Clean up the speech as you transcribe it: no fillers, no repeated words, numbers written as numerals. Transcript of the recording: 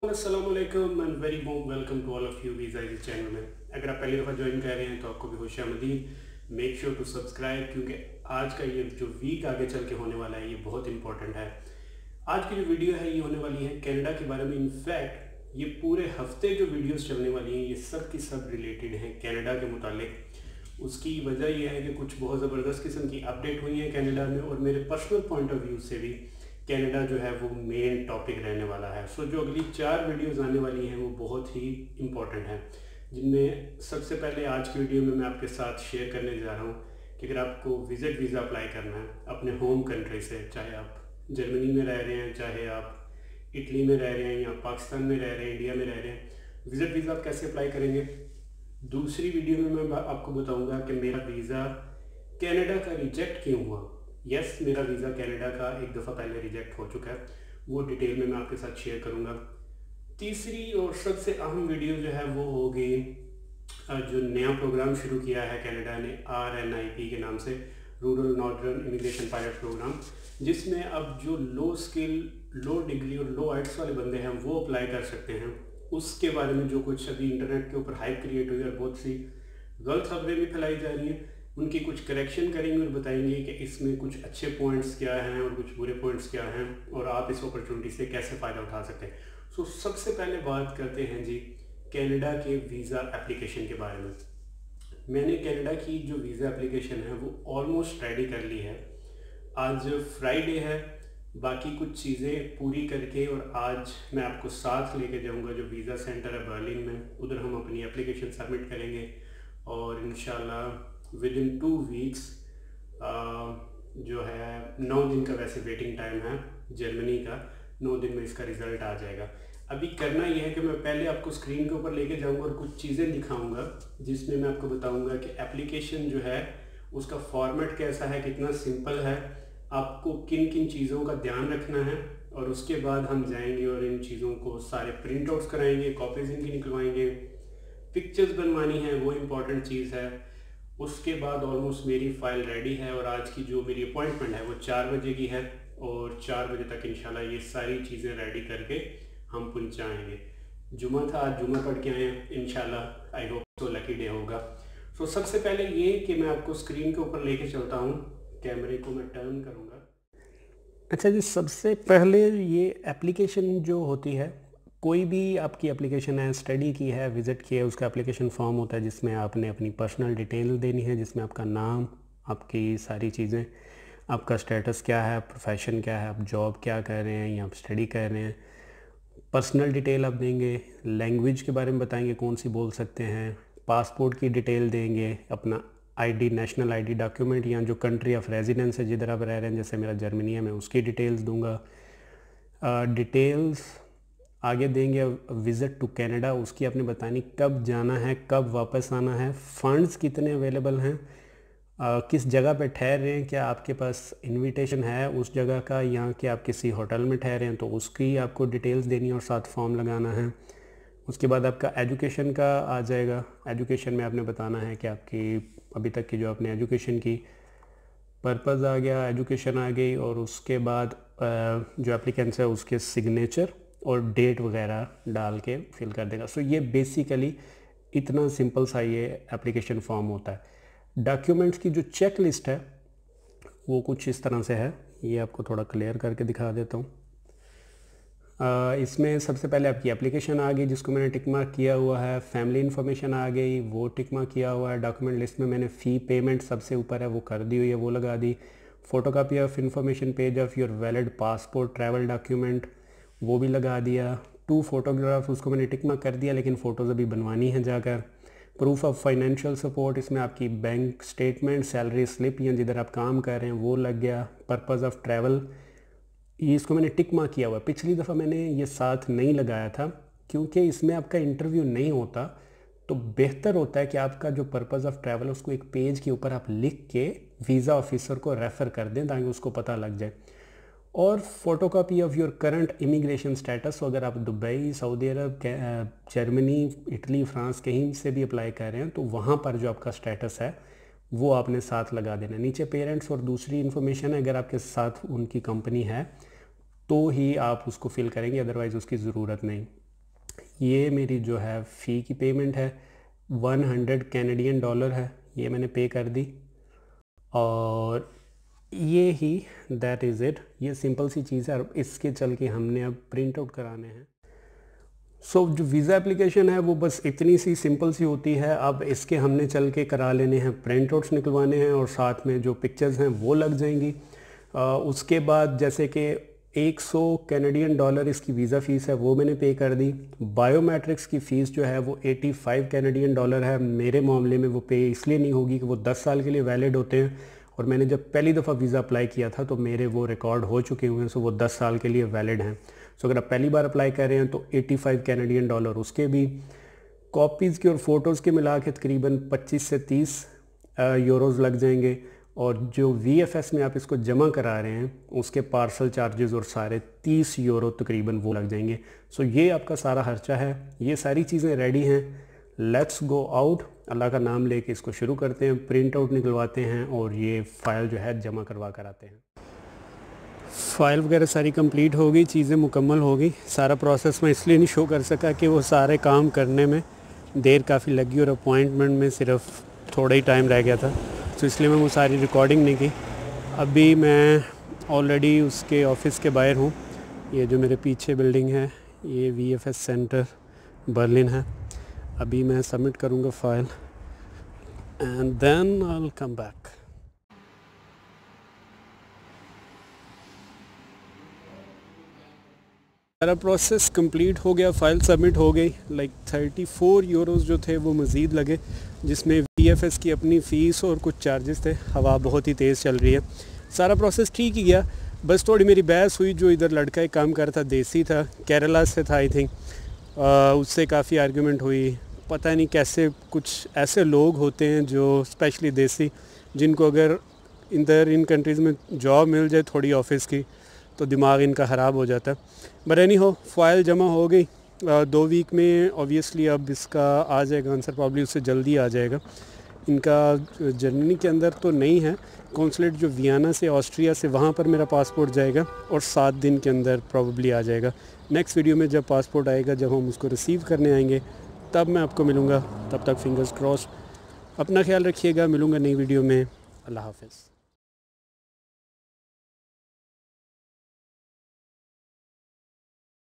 अस्सलाम वालेकुम and very warm welcome to all of you वीज़ा इस चैनल में। अगर आप पहली दफ़ा ज्वाइन कर रहे हैं तो आपको भी खुशामदीद। मेक श्योर टू सब्सक्राइब क्योंकि आज का ये जो वीक आगे चल के होने वाला है ये बहुत इंपॉर्टेंट है। आज की जो वीडियो है ये होने वाली है कनाडा के बारे में। इनफैक्ट ये पूरे हफ्ते जो वीडियोस चलने वाली हैं ये सब की सब रिलेटेड हैं कनाडा के मुतालिक। उसकी वजह यह है कि कुछ बहुत ज़बरदस्त किस्म की अपडेट हुई है कनाडा में और मेरे पर्सनल पॉइंट ऑफ व्यू से भी कनाडा जो है वो मेन टॉपिक रहने वाला है। सो जो अगली 4 वीडियोस आने वाली हैं वो बहुत ही इम्पोर्टेंट हैं, जिनमें सबसे पहले आज की वीडियो में मैं आपके साथ शेयर करने जा रहा हूँ कि अगर आपको विज़िट वीज़ा अप्लाई करना है अपने होम कंट्री से, चाहे आप जर्मनी में रह रहे हैं, चाहे आप इटली में रह रहे हैं या पाकिस्तान में रह रहे हैं, इंडिया में रह रहे हैं, विज़िट वीज़ा आप कैसे अप्लाई करेंगे। दूसरी वीडियो में मैं आपको बताऊँगा कि मेरा वीज़ा कनाडा का रिजेक्ट क्यों हुआ। यस, मेरा वीज़ा कनाडा का एक दफ़ा पहले रिजेक्ट हो चुका है, वो डिटेल में मैं आपके साथ शेयर करूँगा। तीसरी और सबसे अहम वीडियो जो है वो होगी जो नया प्रोग्राम शुरू किया है कनाडा ने RNIP के नाम से, rural northern immigration pilot programme, जिसमें अब जो लो स्किल, लो डिग्री और लो आइट्स वाले बंदे हैं वो अप्लाई कर सकते हैं। उसके बारे में जो कुछ अभी इंटरनेट के ऊपर हाइप क्रिएट हुई और बहुत सी गलत खबरें भी फैलाई जा रही हैं, उनकी कुछ करेक्शन करेंगे और बताएंगे कि इसमें कुछ अच्छे पॉइंट्स क्या हैं और कुछ बुरे पॉइंट्स क्या हैं और आप इस अपॉर्चुनिटी से कैसे फ़ायदा उठा सकते हैं। सो सबसे पहले बात करते हैं जी कनाडा के वीज़ा एप्लीकेशन के बारे में। मैंने कनाडा की जो वीज़ा एप्लीकेशन है वो ऑलमोस्ट रेडी कर ली है। आज फ्राइडे है, बाकी कुछ चीज़ें पूरी करके और आज मैं आपको साथ लेके जाऊंगा जो वीज़ा सेंटर है बर्लिन में, उधर हम अपनी एप्लीकेशन सबमिट करेंगे और इंशाल्लाह विद इन 2 वीक्स जो है 9 दिन का वैसे वेटिंग टाइम है जर्मनी का, 9 दिन में इसका रिज़ल्ट आ जाएगा। अभी करना यह है कि मैं पहले आपको स्क्रीन के ऊपर लेके जाऊंगा और कुछ चीज़ें दिखाऊंगा जिसमें मैं आपको बताऊंगा कि एप्लीकेशन जो है उसका फॉर्मेट कैसा है, कितना सिंपल है, आपको किन किन चीज़ों का ध्यान रखना है, और उसके बाद हम जाएंगे और इन चीज़ों को सारे प्रिंट आउट्स कराएंगे, कॉपीज़ इनकी निकलवाएंगे, पिक्चर्स बनवानी है वो इम्पॉर्टेंट चीज़ है। उसके बाद ऑलमोस्ट मेरी फ़ाइल रेडी है और आज की जो मेरी अपॉइंटमेंट है वो 4 बजे की है और 4 बजे तक इंशाल्लाह ये सारी चीज़ें रेडी करके हम पहुँचाएँगे। जुमा था, आज जुमा पढ़ के आए हैं इंशाल्लाह, आई होप तो लकी डे होगा। सो सबसे पहले ये कि मैं आपको स्क्रीन के ऊपर लेके चलता हूँ, कैमरे को मैं टर्न करूँगा। अच्छा जी, सबसे पहले ये एप्लीकेशन जो होती है, कोई भी आपकी एप्लीकेशन है, स्टडी की है, विज़िट की है, उसका एप्लीकेशन फॉर्म होता है जिसमें आपने अपनी पर्सनल डिटेल देनी है, जिसमें आपका नाम, आपकी सारी चीज़ें, आपका स्टेटस क्या है, प्रोफेशन क्या है, आप जॉब क्या कर रहे हैं या आप स्टडी कर रहे हैं, पर्सनल डिटेल आप देंगे, लैंग्वेज के बारे में बताएंगे कौन सी बोल सकते हैं, पासपोर्ट की डिटेल देंगे, अपना आईडी, नेशनल आईडी डॉक्यूमेंट या जो कंट्री ऑफ रेजिडेंस है जिधर आप रह रहे हैं, जैसे मेरा जर्मनी है, मैं उसकी डिटेल्स दूंगा। डिटेल्स आगे देंगे विज़िट टू कनाडा, उसकी आपने बतानी कब जाना है, कब वापस आना है, फ़ंड्स कितने अवेलेबल हैं, किस जगह पे ठहर रहे हैं, क्या आपके पास इनविटेशन है उस जगह का, या कि आप किसी होटल में ठहरे हैं तो उसकी आपको डिटेल्स देनी है और साथ फॉर्म लगाना है। उसके बाद आपका एजुकेशन का आ जाएगा, एजुकेशन में आपने बताना है कि आपकी अभी तक की जो आपने एजुकेशन की पर्पज़ आ गया, एजुकेशन आ गई, और उसके बाद जो एप्लीकेंट्स है उसके सिग्नेचर और डेट वगैरह डाल के फिल कर देगा। सो ये बेसिकली इतना सिंपल सा ये एप्लीकेशन फॉर्म होता है। डॉक्यूमेंट्स की जो चेक लिस्ट है वो कुछ इस तरह से है, ये आपको थोड़ा क्लियर करके दिखा देता हूँ। इसमें सबसे पहले आपकी एप्लीकेशन आ गई जिसको मैंने टिक मार्क किया हुआ है, फैमिली इन्फॉर्मेशन आ गई, वो टिक मार्क किया हुआ है, डॉक्यूमेंट लिस्ट में मैंने फ़ी पेमेंट सबसे ऊपर है वो कर दी हुई है, वो लगा दी, photocopy of information page of your valid passport travel document वो भी लगा दिया, 2 फोटोग्राफ उसको मैंने टिक मार्क कर दिया लेकिन फ़ोटोज़ अभी बनवानी है जाकर, प्रूफ ऑफ फाइनेंशियल सपोर्ट, इसमें आपकी बैंक स्टेटमेंट, सैलरी स्लिप या जिधर आप काम कर रहे हैं वो लग गया, पर्पज़ ऑफ ट्रैवल ये इसको मैंने टिक मार्क किया हुआ। पिछली दफ़ा मैंने ये साथ नहीं लगाया था क्योंकि इसमें आपका इंटरव्यू नहीं होता, तो बेहतर होता है कि आपका जो पर्पज़ ऑफ ट्रैवल उसको एक पेज के ऊपर आप लिख के वीज़ा ऑफिसर को रेफ़र कर दें ताकि उसको पता लग जाए। और photocopy of your current immigration status, अगर आप दुबई, सऊदी अरब, जर्मनी, इटली, फ्रांस कहीं से भी अप्लाई कर रहे हैं तो वहाँ पर जो आपका स्टेटस है वो आपने साथ लगा देना। नीचे पेरेंट्स और दूसरी इन्फॉर्मेशन है, अगर आपके साथ उनकी कंपनी है तो ही आप उसको फिल करेंगे, अदरवाइज़ उसकी ज़रूरत नहीं। ये मेरी जो है फ़ी की पेमेंट है, 100 कैनेडियन डॉलर है, ये मैंने पे कर दी। और ये ही दैट इज़ इट, ये सिंपल सी चीज़ है। और इसके चल के हमने अब प्रिंट आउट कराने हैं। सो जो वीज़ा एप्लीकेशन है वो बस इतनी सी सिंपल सी होती है। अब इसके हमने चल के करा लेने हैं, प्रिंट आउट्स निकलवाने हैं और साथ में जो पिक्चर्स हैं वो लग जाएंगी। उसके बाद जैसे कि 100 कैनेडियन डॉलर इसकी वीज़ा फ़ीस है वो मैंने पे कर दी। बायोमेट्रिक्स की फ़ीस जो है वो 85 कैनेडियन डॉलर है। मेरे मामले में वो पे इसलिए नहीं होगी कि वो 10 साल के लिए वैलिड होते हैं और मैंने जब पहली दफ़ा वीज़ा अप्लाई किया था तो मेरे वो रिकॉर्ड हो चुके हुए हैं, सो वो 10 साल के लिए वैलिड हैं। सो अगर आप पहली बार अप्लाई कर रहे हैं तो 85 कैनेडियन डॉलर उसके भी। कॉपीज़ के और फ़ोटोज़ के मिला के तकरीबन 25 से 30 यूरोज़ लग जाएंगे। और जो VFS में आप इसको जमा करा रहे हैं उसके पार्सल चार्जेस और सारे 30 यूरो तकरीबन वो लग जाएंगे। सो ये आपका सारा खर्चा है। ये सारी चीज़ें रेडी हैं, लेट्स गो आउट। अल्लाह का नाम लेके इसको शुरू करते हैं, प्रिंट आउट निकलवाते हैं और ये फ़ाइल जो है जमा करवा कर आते हैं। फ़ाइल वगैरह सारी कंप्लीट हो गई, चीज़ें मुकम्मल हो गई। सारा प्रोसेस मैं इसलिए नहीं शो कर सका कि वो सारे काम करने में देर काफ़ी लगी और अपॉइंटमेंट में सिर्फ थोड़ा ही टाइम रह गया था, तो इसलिए मैं वो सारी रिकॉर्डिंग नहीं की। अभी मैं ऑलरेडी उसके ऑफ़िस के बाहर हूँ। ये जो मेरे पीछे बिल्डिंग है ये VFS सेंटर बर्लिन है। अभी मैं सबमिट करूँगा file and then I will come back. सारा प्रोसेस कंप्लीट हो गया, फ़ाइल सबमिट हो गई। लाइक 34 यूरोज़ जो थे वो मज़ीद लगे, जिसमें VFS की अपनी फ़ीस और कुछ चार्जेस थे। हवा बहुत ही तेज़ चल रही है। सारा प्रोसेस ठीक ही गया, बस थोड़ी मेरी बहस हुई। जो इधर लड़का एक काम कर था, देसी था, केरला से था आई थिंक, उससे काफ़ी आर्गुमेंट हुई। पता नहीं कैसे कुछ ऐसे लोग होते हैं जो स्पेशली देसी, जिनको अगर इधर इन कंट्रीज़ में जॉब मिल जाए थोड़ी ऑफिस की तो दिमाग इनका ख़राब हो जाता है। बट एनी हो, फ़ाइल जमा हो गई 2 वीक में। ऑब्वियसली अब इसका आ जाएगा आंसर, प्रॉब्ली उससे जल्दी आ जाएगा। इनका जर्मनी के अंदर तो नहीं है कौंसलेट, जो वियना से ऑस्ट्रिया से, वहाँ पर मेरा पासपोर्ट जाएगा और 7 दिन के अंदर प्रॉब्ली आ जाएगा। नेक्स्ट वीडियो में जब पासपोर्ट आएगा, जब हम उसको रिसीव करने आएंगे, तब मैं आपको मिलूँगा। तब तक फिंगर्स क्रॉस, अपना ख्याल रखिएगा। मिलूँगा नई वीडियो में। अल्लाह हाफ़िज़।